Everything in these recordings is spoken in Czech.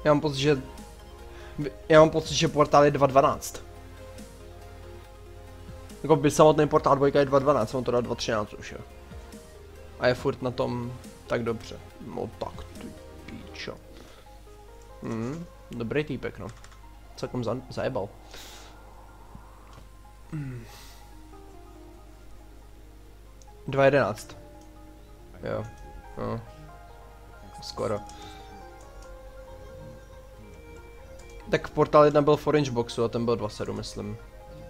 Já mám pocit, že portál je 2.12. Jako by samotný portál 2 je 2.12, on to dá 2.13 už jo. A je furt na tom tak dobře. No tak ty píčo. Dobrý týpek no. Celkem zajebal. 2.11. Jo. No. Skoro. Tak portál 1 byl v Orange Boxu a ten byl 2.7 myslím.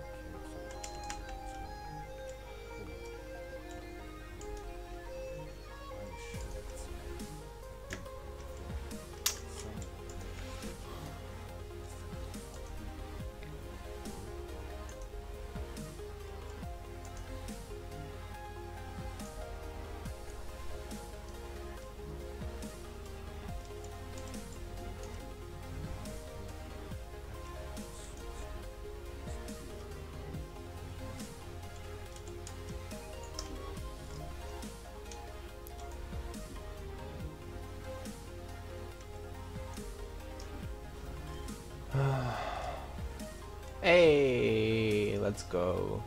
Hey, let's go.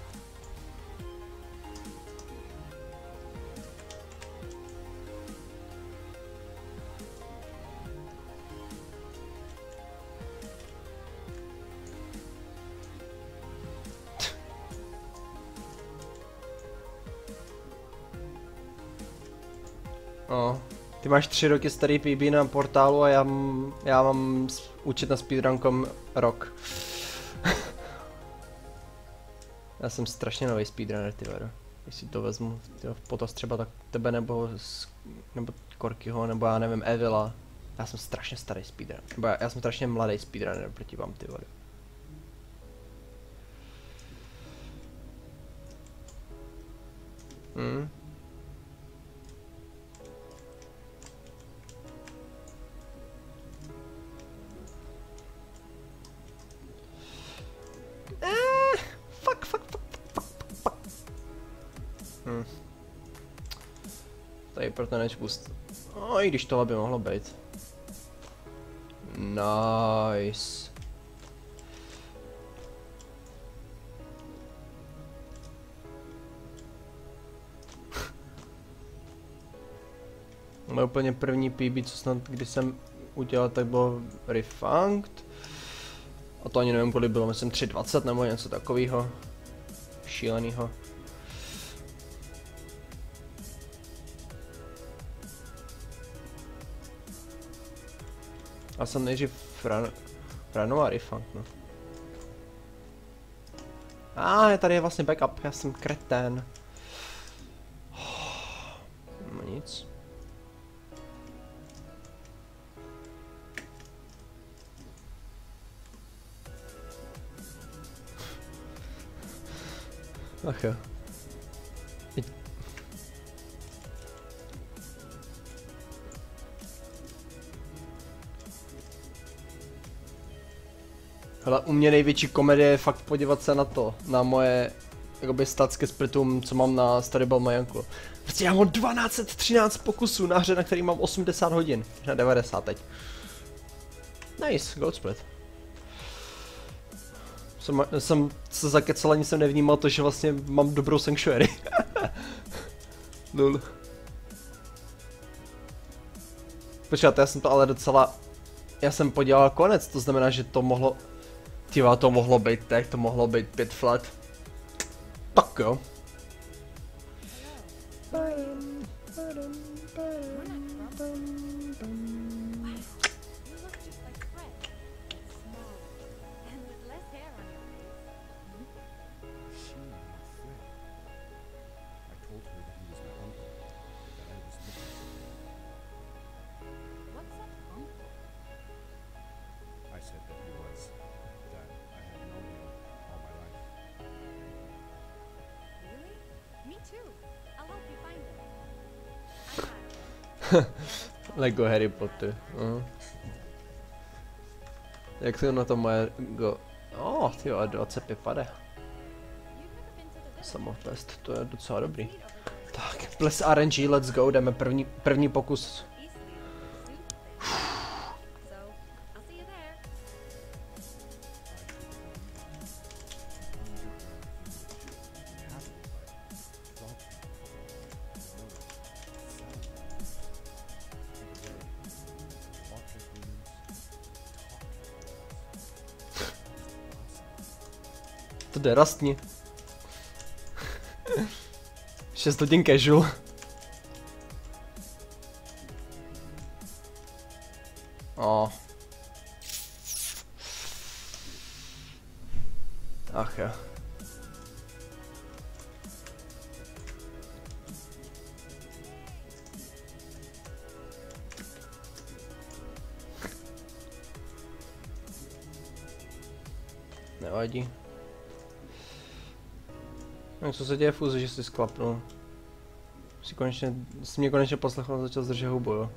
No, ty máš 3 roky starý PB na portálu a já mám účet na speedrunkom rok. Já jsem strašně nový speedrunner, ty vado. Jestli to vezmu, potaz třeba tak tebe nebo Korkyho, nebo já nevím, Evila. Já jsem strašně starý speedrunner, nebo já jsem strašně mladý speedrunner proti vám, ty vado. Tady pro ten edge boost. No, i když tohle by mohlo být. Nice. Moje úplně první PB, co snad kdy jsem udělal, tak bylo Refunked. A to ani nevím, kolik bylo, myslím 3.20 nebo něco takového. Šílenýho. Já jsem nejdřív Frano a Refund, no. Tady je vlastně backup, já jsem kretén. No nic. Ach jo. Hele, u mě největší komedie je fakt podívat se na to, na moje jakoby statské splitům, co mám na Staryball Majanku. Prostě já mám 1213 pokusů na hře, na který mám 80 hodin, na 90 teď. Nice, gold split. Jsem se zakecal, ani jsem nevnímal to, že vlastně mám dobrou sanctuary. Lul. Počkat, já jsem to ale docela... Já jsem podělal konec, to znamená, že to mohlo... Tyva, to mohlo být tak, to mohlo být 5 flat. Tak jo. Lego Harry Potter. Jak to na to moje go... tyjo, 25 pade. Samotest, to je docela dobrý. Tak, plus RNG, let's go, jdeme první pokus. To jde, rastni. 6 hodin casual. Oh. Ach jo. Nevadí. No, co se děje v úze, že jsi sklapnul? Jsi mě konečně poslechl a začal zdržet hubu, jo?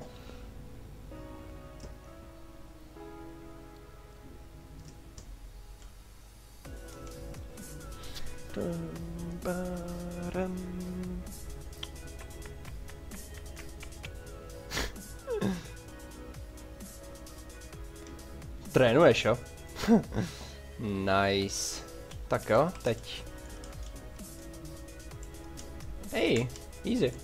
Trénuješ, jo? Nice. Tak jo, teď. Hej, easy.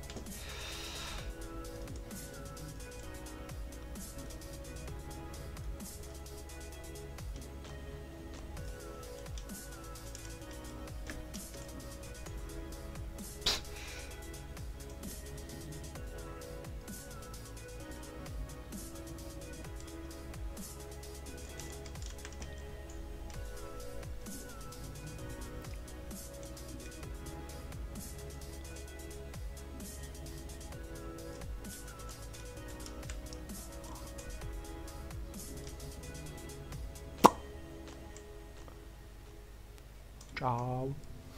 Čau.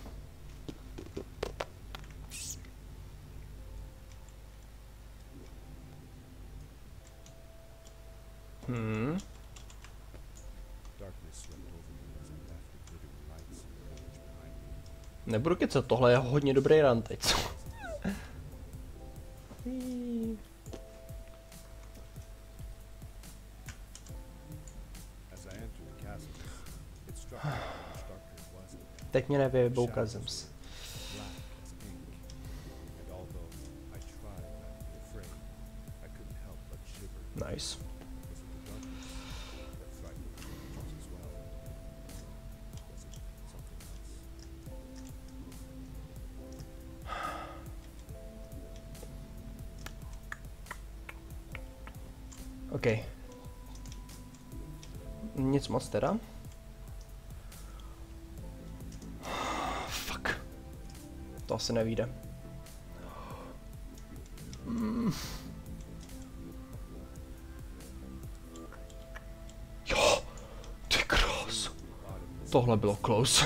Nebudu kecat, tohle je hodně dobrý run teď, co? Teď mě nevyjebou Kazems. Nice. OK. Nic moc teda. Fuck. To asi nevyjde. Jo, ty krás. Tohle bylo close.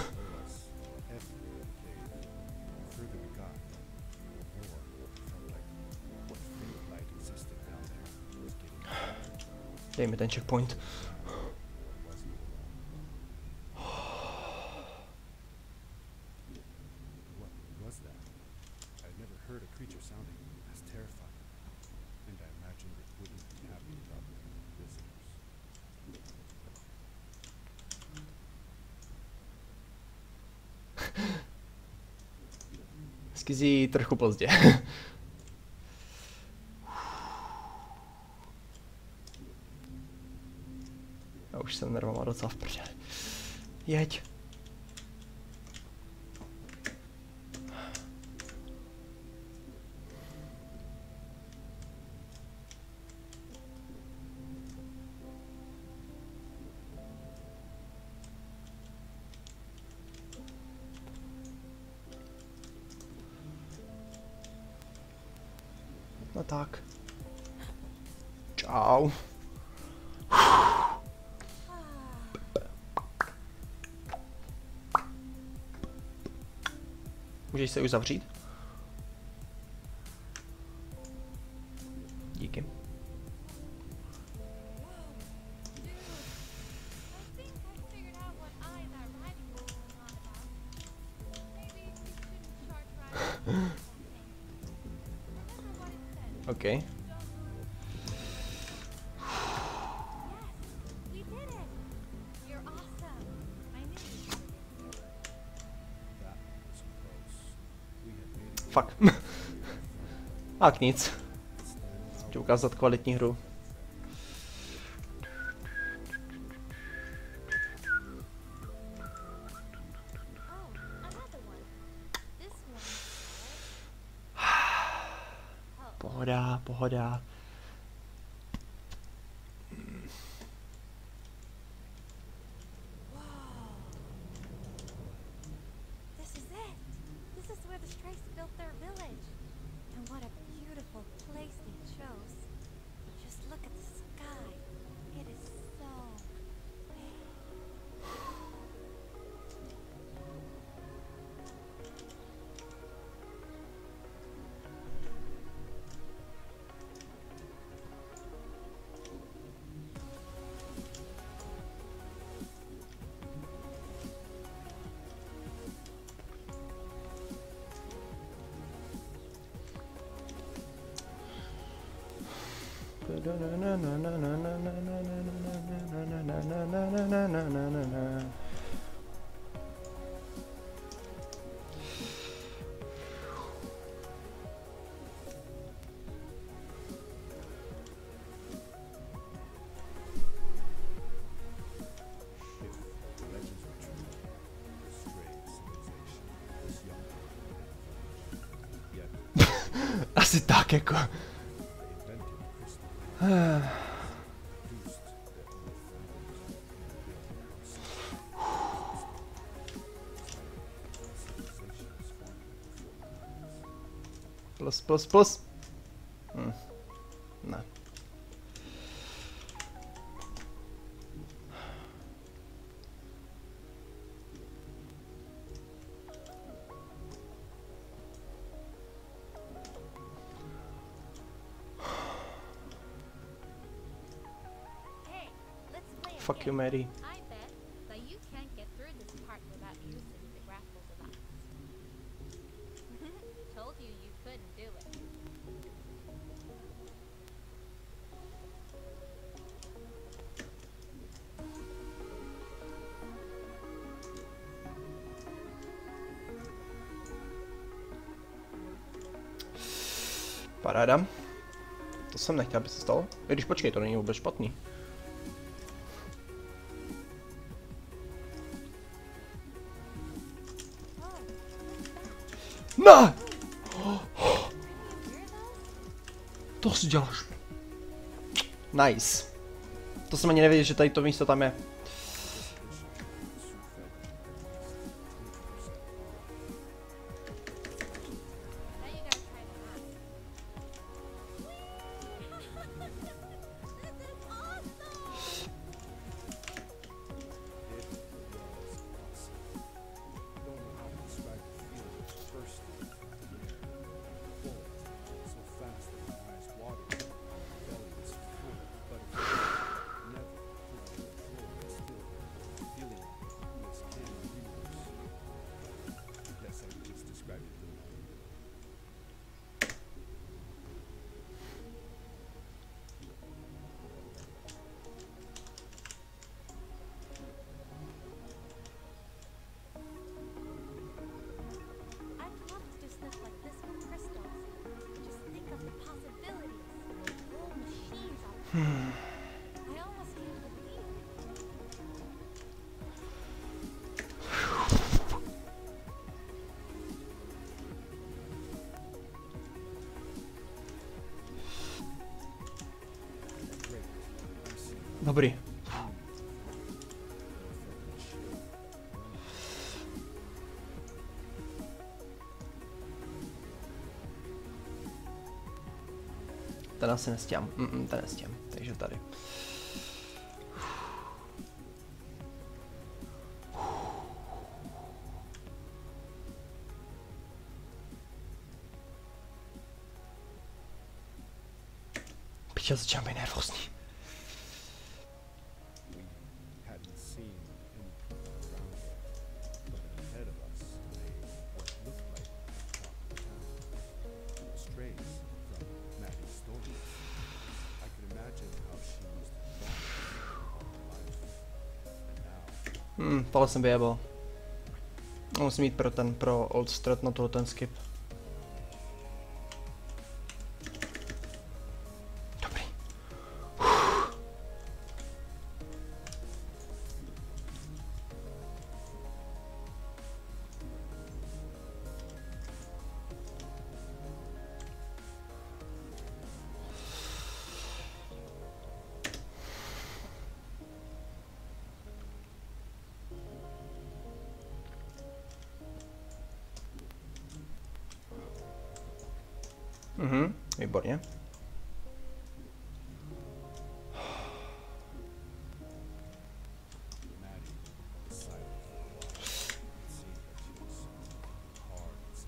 Dej mi ten checkpoint. Skizí trochu pozdě. Já už jsem nervama docela v prdeli. Jeď. No tak. Čau. Můžeš se už zavřít? Díky. OK. Fuck. Tak nic. Chci ukázat kvalitní hru. Pohoda, pohoda. This is it. This is where the Strays built their village. And what a beautiful place they chose. Just look at the sky. It is so big. Asi tak jako. Plus, plus, plus. Ne. Hey, let's play a Fuck you, game. Mary. I bet that you can't get through this part without using the grapple device. Told you you couldn't do it. Paráda. To jsem nechtěl, aby se stalo. I když počkej, to není vůbec špatný. Ne! To si děláš. Nice. To jsem ani nevěděl, že tady to místo tam je. Now you gotta try the hot. This is awesome! I'd love to do stuff like this with crystals. Just think of the possibilities. Whole machines on I almost can't believe it. Dobrý. Ten asi nestěm. Ten nestěm. Takže tady. Piča, začínám být nervózní. Hadn't seen anything around us, but ahead of us lay what looked like a town. Strays from Maddie's story. I could imagine how she must have thought all her life. And now, Tohle jsem vyjebal. Musím jít pro Old Strat na tohle ten skip. Dobrý. Výborně. Maddie, the silent one, it seemed that she was hard at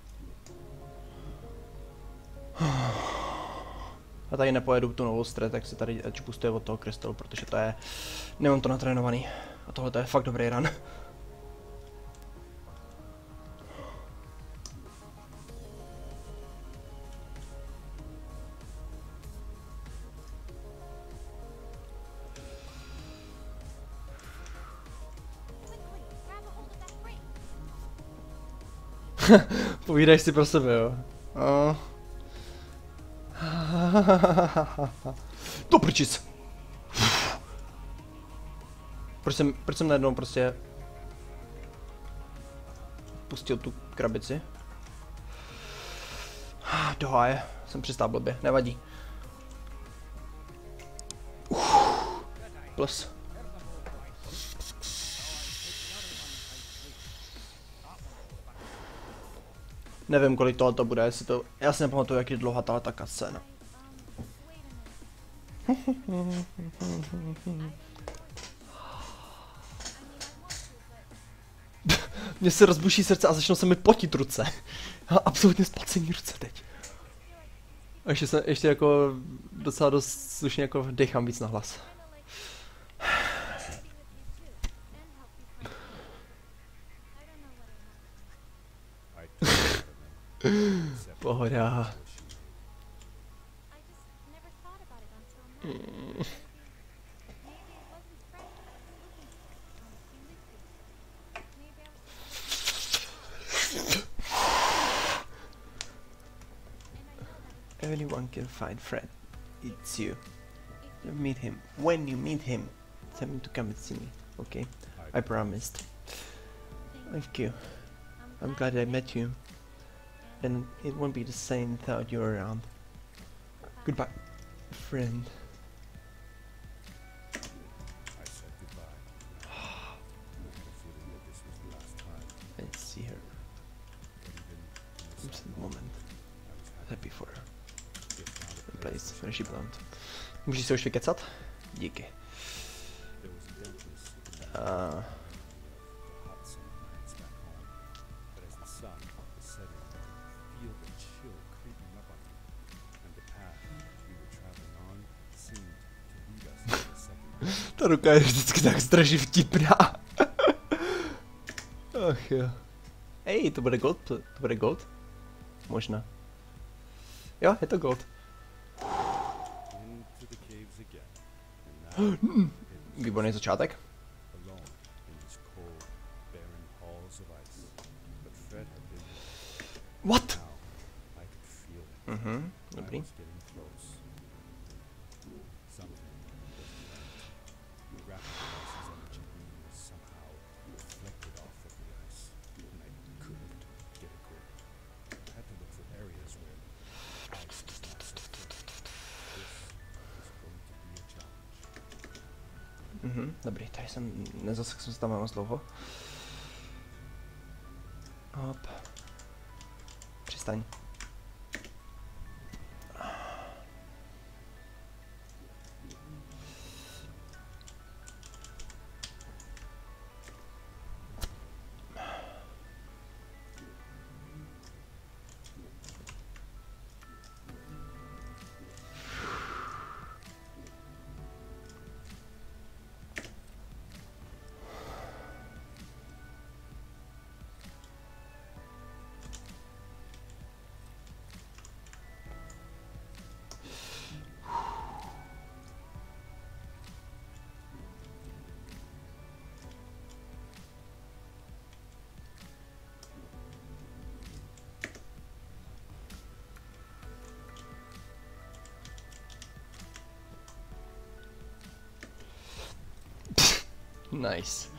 something. A tady nepojedu tu novou strat, tak si tady čpustuje od toho krystalu, protože to je... Nemám to natrénovaný. A tohle to je fakt dobrý run. Quickly, grab a hold of that crate. Povídaj si pro sebe, jo. To prčic! Proč jsem najednou prostě pustil tu krabici? Do háje, jsem přistál blbě, nevadí. Plus. Nevím, kolik tohoto bude, jestli to... Já si nepamatuju, jak je dlouhá ta cutscéna. Wait a minute. Mně se rozbuší srdce a začnou se mi potit ruce. Absolutně splacení ruce teď. A ještě jako docela dost slušně jako dechám víc na hlas. I took it out of them, except Pohoda. I just never thought about it until now. Maybe it wasn't Fred I was looking for when he lived here. Maybe I was and I know that Anyone can find Fred. It's you. if You meet him. When you meet him, tell him to come and see me. Okay? I promised. Thank you. I'm glad I met you. And it won't be the same without you around. Goodbye, friend. I said goodbye. I had a feeling that this was the last time, I see her. but even in In this the moment. I was Happy for her. to get found The a place where she belonged. Můžeš se už vykecat? Díky. There was a dentist in the hot summer nights back home, but as the sun was setting, feel the chill creeping up on me, and the path we were traveling on seemed to lead us to the second. Ta ruka je vždycky tak strašně vtipná. Ach jo. Hej, to bude gold? To bude gold? Možná. Jo, je to gold. Into the caves again, and now it was Výborný začátek. alone in these cold, barren halls of ice. But Fred had been there. What? Now I could feel it. Mhm, I dobrý. was getting close. Something was right. The rapid ice's energy beam was somehow reflected off of the ice, and I couldn't get a grip. I had to look for areas where ice was not so thick. This was going to be a challenge. Mhm, dobrý, tady jsem nezasekl jsem se tam moc dlouho. Hop. Přistaň. Nice.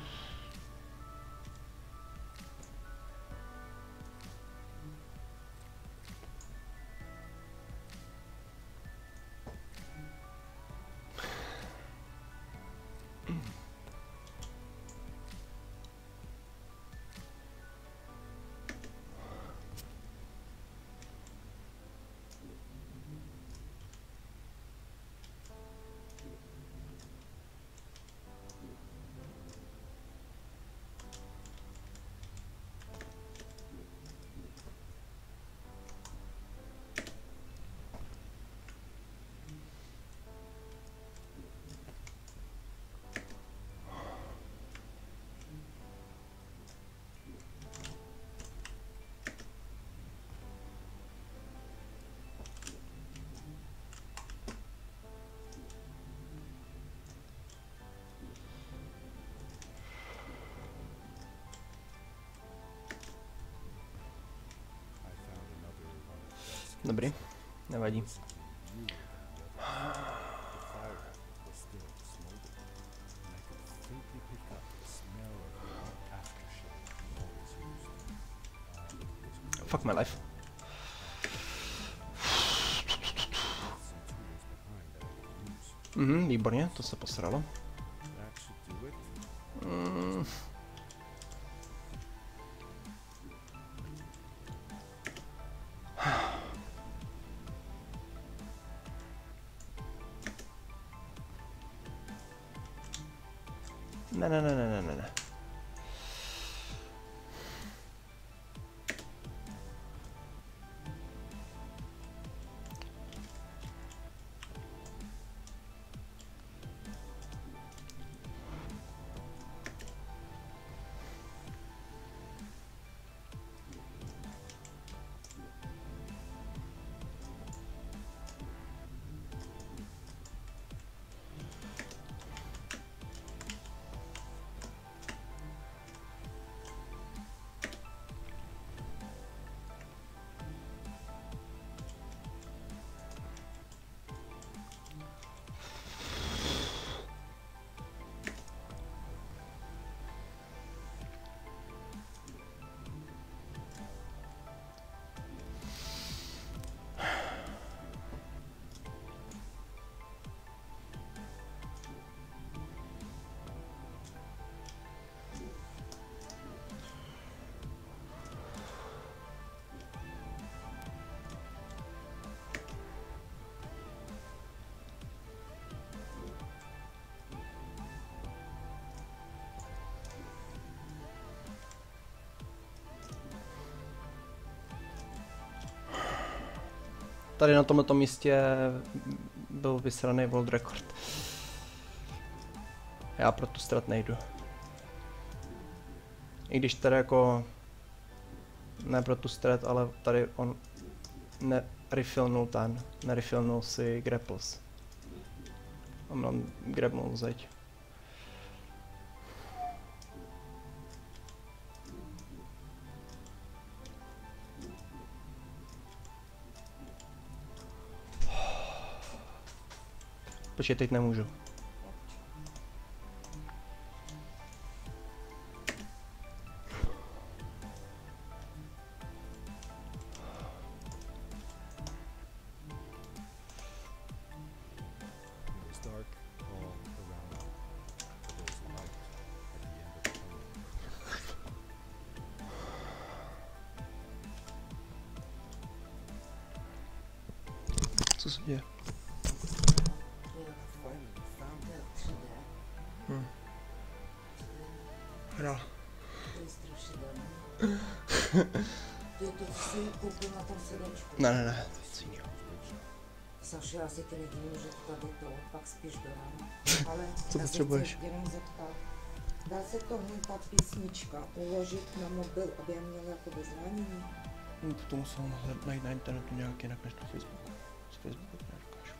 Dobrý, nevadí. The fire was still smoldering, and I could faintly pick up the smell of the aftershave we always used. Fuck my life. Výborně, to se posralo. That should do it. Ne. Tady na tomto místě byl vysraný world record. Já pro tu strat nejdu. I když tady jako... Ne pro tu strat, ale tady on nerefillnul si grapples. On grabnul zeď. Počkej, teď nemůžu. It was dark all around me. There was light at the end of the tunnel. Co se děje? Hra. To je strašidelné. To je to, co jsi koupil na tom sedečku. Ne, to je něco jiného. Saši, já si tě nedivím, že tady to, pak spíš do rána. Ale Co já se potřebuješ? chci jenom zeptat. Dá se tohle ta písnička uložit na mobil, aby já měla jako bezranění? No, to musel najít na internetu nějak jinak než na Facebooku. Z Facebooku to nedokážu.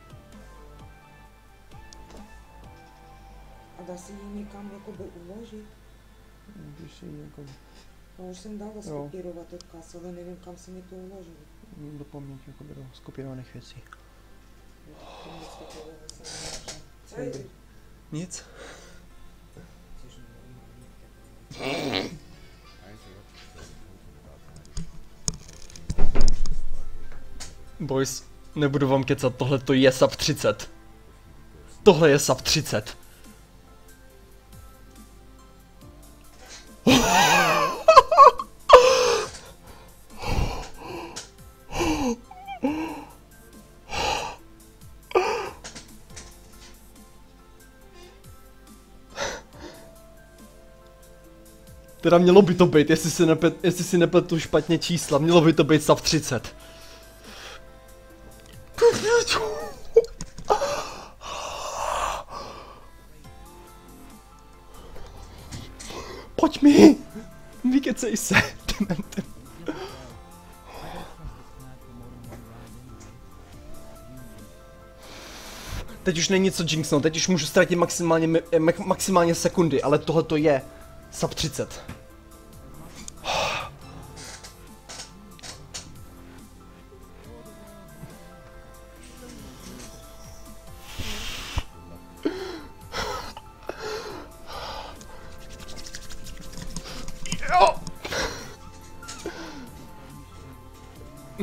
A dá se ji někam jakoby uložit? Můžeš si jako Já už jsem dala skopírovat odkaz, ale nevím, kam se mi to uložilo. do paměti jako do skopírovaných věcí. To nic takového jsem nenašla. Co je? Nic. Což nenormální. I interrupted Fred talking about that. Boys, nebudu vám kecat, tohle to je sub 30. Tohle je sub 30. Teda mělo by to být, jestli si nepletu špatně čísla, mělo by to být sub 30. Pojď mi! Vykecej se, dementem. Teď už není co jinxnout, teď už můžu ztratit maximálně sekundy, ale tohle to je sub 30.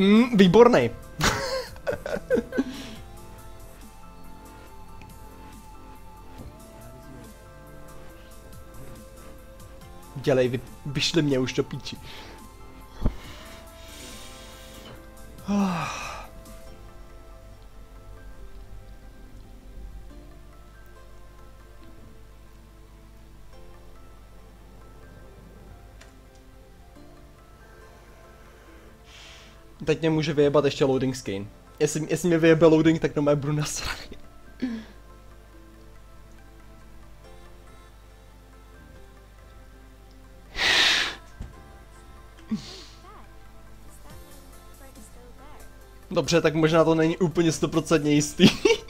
Výborný. Dělej, vyšli mě už do píči. Teď mě může vyjebat ještě loading screen. Jestli mě vyjebe loading, tak no budu nasraný. Dobře, tak možná to není úplně 100% jistý.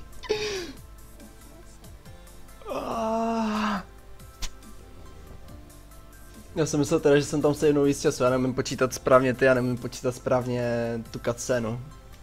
Já jsem myslel teda, že jsem tam se jednou víc času, já nemůžu počítat správně ty, já nemůžu počítat správně tu cutscénu.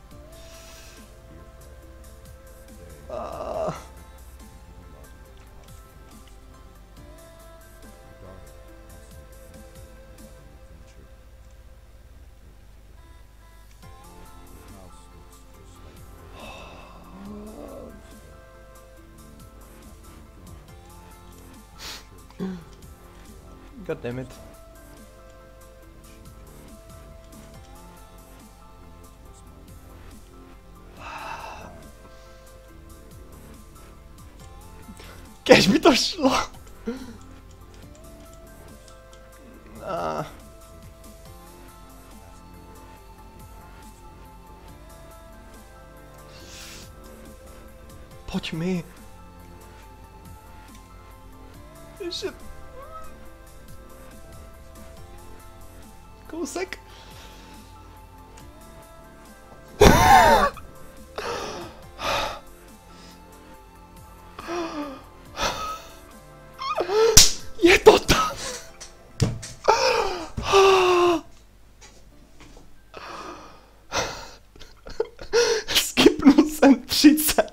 God damn it. Kež by to šlo. Pojď mi. Ještě... Kousek. Je to tam. Skipnul jsem 30.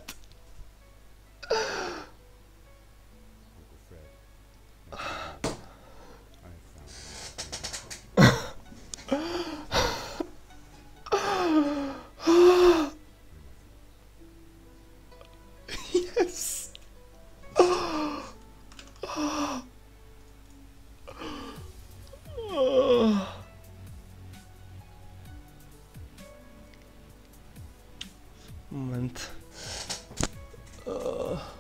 Yes. Moment.